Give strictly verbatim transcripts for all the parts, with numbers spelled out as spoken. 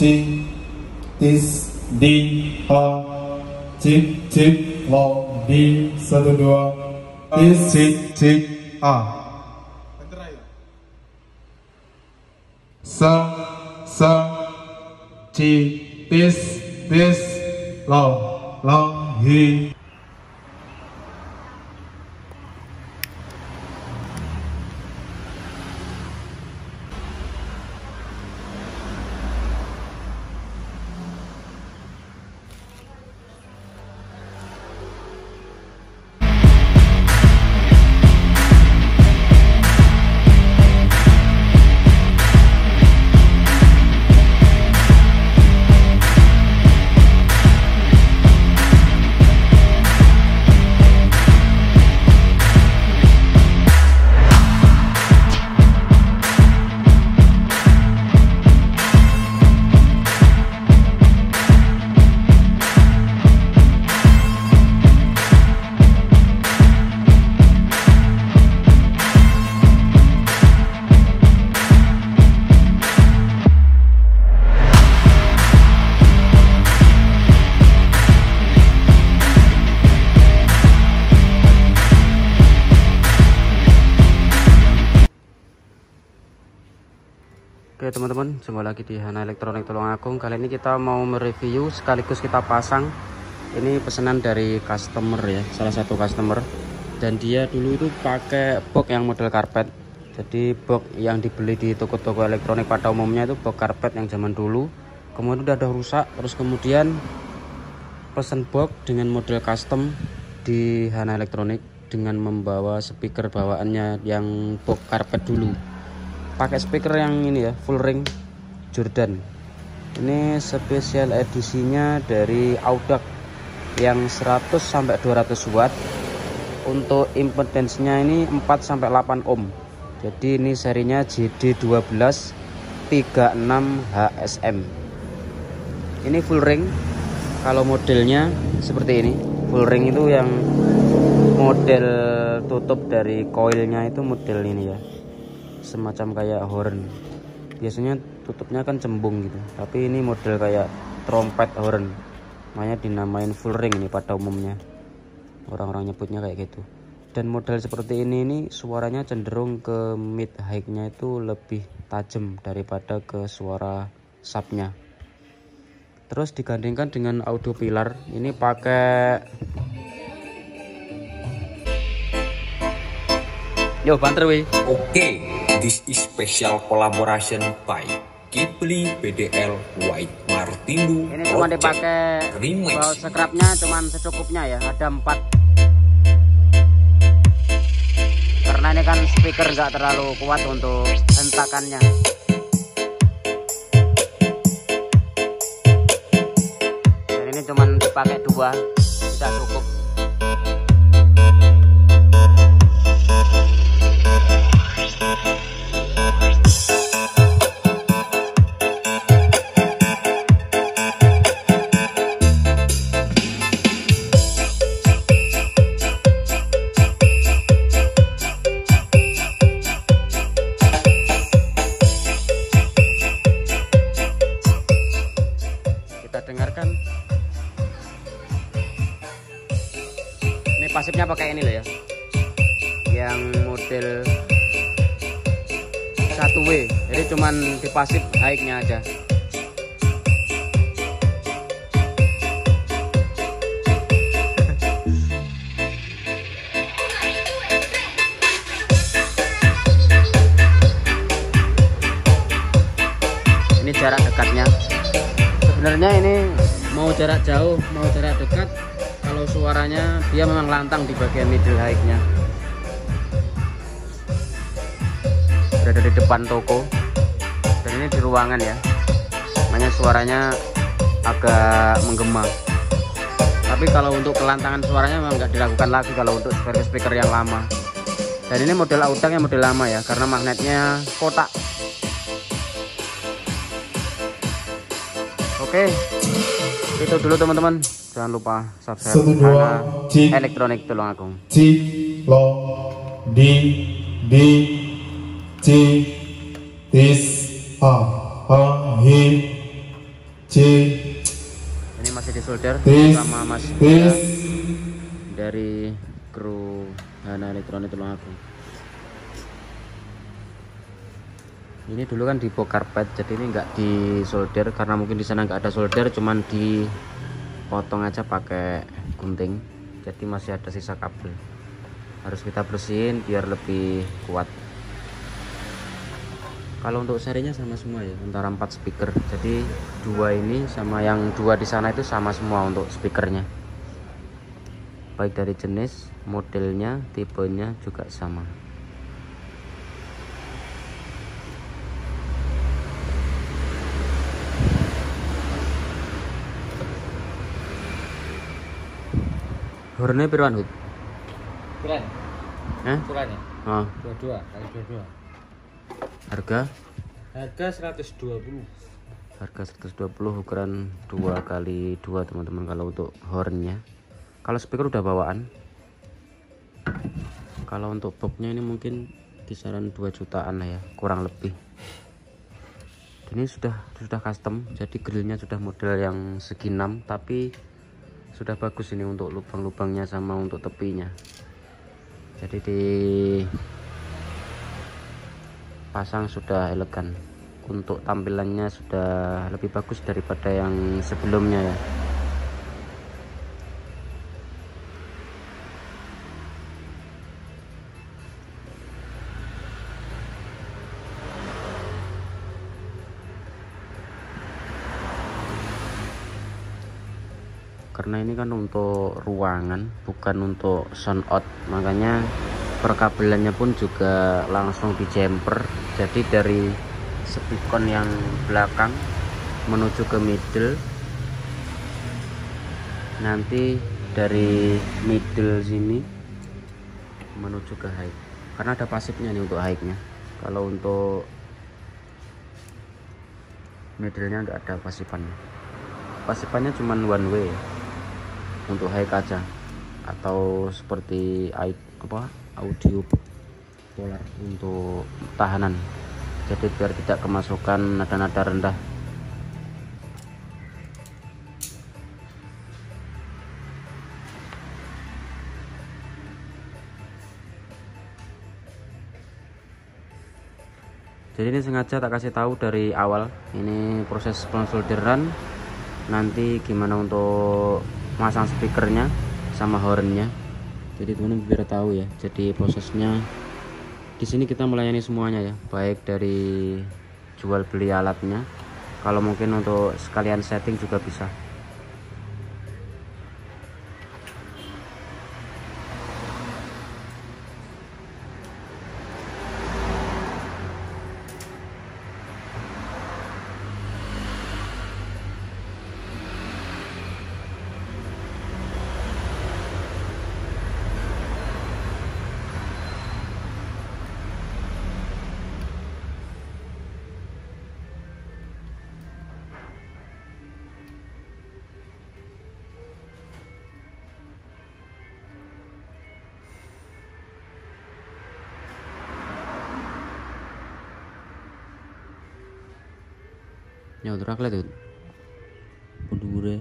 C, tis, di, ha, cik, cik, lo, di, satu, dua, tis, cik, cik, a. Sa, sa, ci, tis, tis, lo, lo, hi. Oke teman-teman, jumpa lagi di Hana Elektronik Tulungagung. Kali ini kita mau mereview sekaligus kita pasang. Ini pesanan dari customer ya, salah satu customer. Dan dia dulu itu pakai box yang model karpet. Jadi box yang dibeli di toko-toko elektronik pada umumnya itu box karpet yang zaman dulu. Kemudian udah ada rusak, terus kemudian pesan box dengan model custom di Hana Elektronik dengan membawa speaker bawaannya yang box karpet dulu. Pakai speaker yang ini ya, full ring Jordan. Ini spesial edisinya dari Audax yang seratus sampai dua ratus watt. Untuk impedance-nya ini empat sampai delapan ohm. Jadi ini serinya J D satu dua tiga enam H S M. Ini full ring. Kalau modelnya seperti ini, full ring itu yang model tutup dari coilnya itu model ini ya, semacam kayak horn. Biasanya tutupnya kan cembung gitu, tapi ini model kayak trompet horn, makanya dinamain full ring ini pada umumnya, orang-orang nyebutnya kayak gitu. Dan model seperti ini ini suaranya cenderung ke mid high nya itu lebih tajam daripada ke suara subnya. Terus digandingkan dengan audio pilar, ini pakai yo banter weh. Oke, this is special collaboration by Kipli B D L White Martino. Ini cuma dipakai baut scrapnya cuman secukupnya ya, ada empat. Karena ini kan speaker nggak terlalu kuat untuk hentakannya. Dan ini cuman dipakai dua, sudah cukup. Dengarkan, ini pasifnya pakai ini loh ya, yang model satu W, jadi cuman di pasif high-nya aja. Ini jarak dekatnya. Sebenarnya ini mau jarak jauh, mau jarak dekat, kalau suaranya dia memang lantang di bagian middle high-nya. Berada di depan toko, dan ini di ruangan ya, makanya suaranya agak menggema. Tapi kalau untuk kelantangan suaranya memang nggak dilakukan lagi kalau untuk speaker-speaker yang lama. Dan ini model Audax yang model lama ya, karena magnetnya kotak. Oke, itu dulu teman-teman. Jangan lupa subscribe Hana Elektronik Tulungagung. C, lo, di, di, c, tis, ha, ha, hi, C. Ini masih disolder Tes. sama Mas Tes. dari kru Hana Elektronik Tulungagung. Ini dulu kan di box karpet, jadi ini nggak disolder karena mungkin di sana nggak ada solder, cuman dipotong aja pakai gunting. Jadi masih ada sisa kabel, harus kita bersihin biar lebih kuat. Kalau untuk serinya sama semua ya, antara empat speaker. Jadi dua ini sama yang dua di sana itu sama semua untuk speakernya. Baik dari jenis, modelnya, tipenya juga sama. Hornya piruan, Hud? Kurang. Eh? Kurangnya. Oh, dua puluh dua kali dua puluh dua. harga? Harga seratus dua puluh. Harga seratus dua puluh, ukuran dua kali dua teman-teman kalau untuk hornnya. Kalau speaker udah bawaan. Kalau untuk boxnya ini mungkin kisaran dua jutaan lah ya, kurang lebih. Dan ini sudah sudah custom, jadi grillnya sudah model yang segi enam, tapi sudah bagus ini untuk lubang-lubangnya sama untuk tepinya. Jadi di pasang sudah elegan, untuk tampilannya sudah lebih bagus daripada yang sebelumnya ya. Karena ini kan untuk ruangan, bukan untuk sound out, makanya perkabelannya pun juga langsung di jumper. Jadi dari speakon yang belakang menuju ke middle, nanti dari middle sini menuju ke high, karena ada pasifnya nih untuk high-nya. Kalau untuk middle-nya nggak ada pasifannya, pasifannya cuman one way untuk high aja, atau seperti apa audio polar untuk tahanan, jadi biar tidak kemasukan nada-nada rendah. Jadi ini sengaja tak kasih tahu dari awal, ini proses pensolderan, nanti gimana untuk masang speakernya sama hornnya. Jadi teman-teman biar tahu ya. Jadi prosesnya di sini kita melayani semuanya ya, baik dari jual beli alatnya, kalau mungkin untuk sekalian setting juga bisa. Ya udah raklet tuh pendure.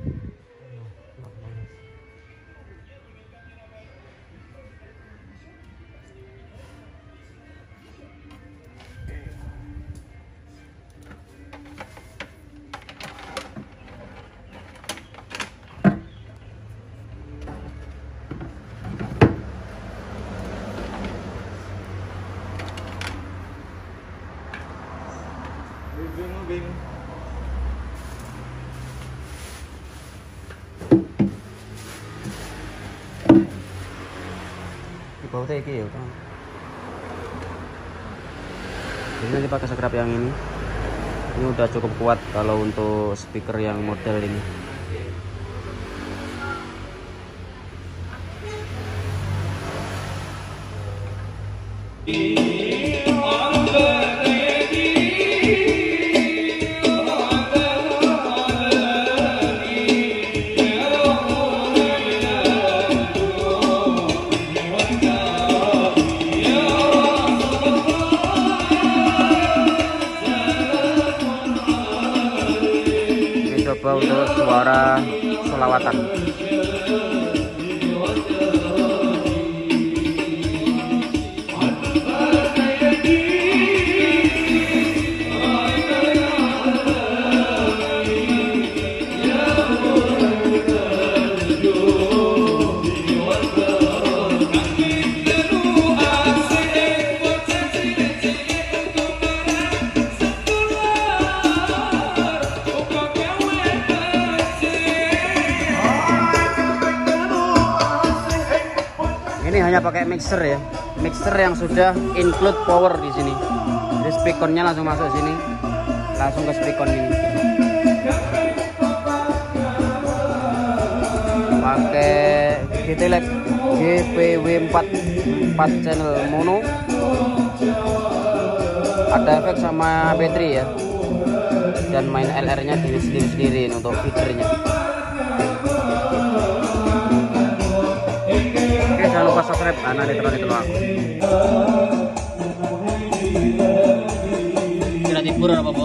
Bau teki ya, jadi nanti pakai scrap yang ini. Ini udah cukup kuat kalau untuk speaker yang model ini. suara solawatan. Ini hanya pakai mixer ya, mixer yang sudah include power di sini. Jadi speakernya langsung masuk sini, langsung ke speaker ini. Pakai G T Lab G P W empat empat channel mono. Ada efek sama battery ya, dan main L R-nya sendiri-sendiri untuk feedernya. Oke, jangan lupa subscribe karena elektronik doang. Kira tibur apa